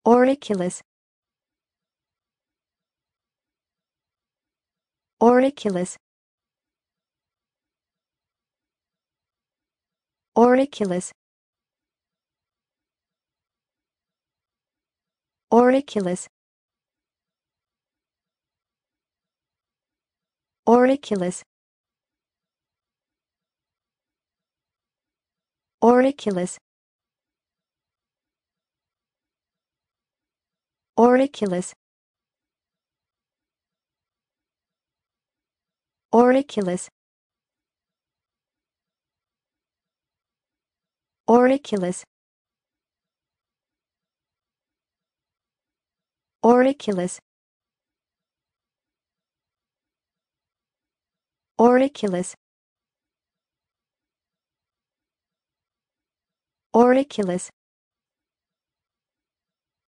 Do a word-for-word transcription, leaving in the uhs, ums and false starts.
Auriculas. Auriculas. Auriculas. Auriculas. Auriculas. Auriculas. Auriculas. Auriculas. Auriculas. Auriculas. Auriculas. Auriculas.